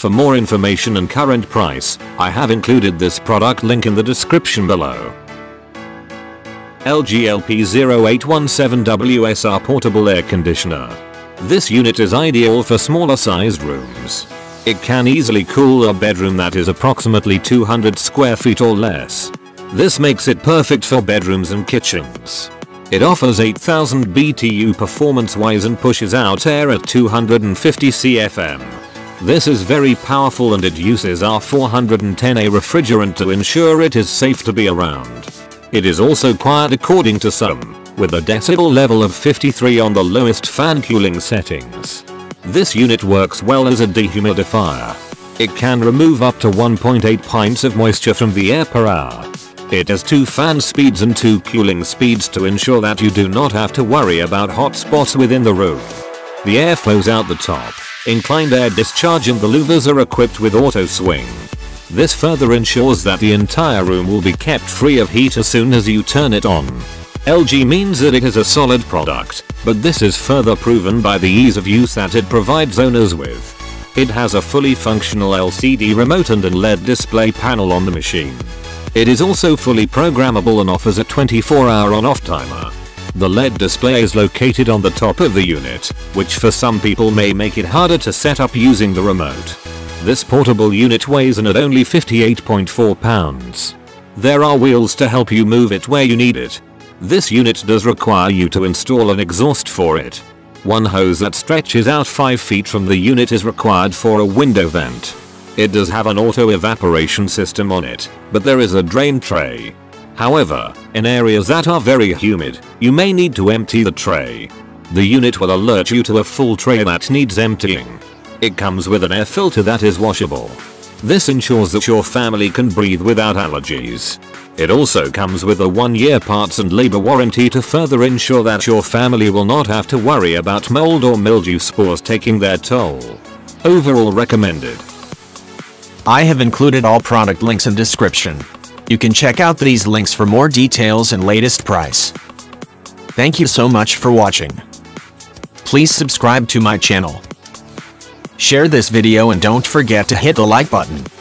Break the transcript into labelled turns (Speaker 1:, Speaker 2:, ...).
Speaker 1: For more information and current price, I have included this product link in the description below. LG LP0817WSR Portable Air Conditioner. This unit is ideal for smaller sized rooms. It can easily cool a bedroom that is approximately 200 square feet or less. This makes it perfect for bedrooms and kitchens. It offers 8000 BTU performance-wise and pushes out air at 250 CFM. This is very powerful and it uses R410A refrigerant to ensure it is safe to be around. It is also quiet according to some, with a decibel level of 53 on the lowest fan cooling settings. This unit works well as a dehumidifier. It can remove up to 1.8 pints of moisture from the air per hour. It has 2 fan speeds and 2 cooling speeds to ensure that you do not have to worry about hot spots within the room. The air flows out the top. Inclined air discharge and the louvers are equipped with auto swing. This further ensures that the entire room will be kept free of heat as soon as you turn it on. LG means that it is a solid product, but this is further proven by the ease of use that it provides owners with. It has a fully functional LCD remote and a LED display panel on the machine. It is also fully programmable and offers a 24-hour on-off timer. The LED display is located on the top of the unit, which for some people may make it harder to set up using the remote. This portable unit weighs in at only 58.4 pounds. There are wheels to help you move it where you need it. This unit does require you to install an exhaust for it. One hose that stretches out 5 feet from the unit is required for a window vent. It does have an auto evaporation system on it, but there is a drain tray. However, in areas that are very humid, you may need to empty the tray. The unit will alert you to a full tray that needs emptying. It comes with an air filter that is washable. This ensures that your family can breathe without allergies. It also comes with a 1-year parts and labor warranty to further ensure that your family will not have to worry about mold or mildew spores taking their toll. Overall recommended.
Speaker 2: I have included all product links in description. You can check out these links for more details and latest price. Thank you so much for watching. Please subscribe to my channel. Share this video and don't forget to hit the like button.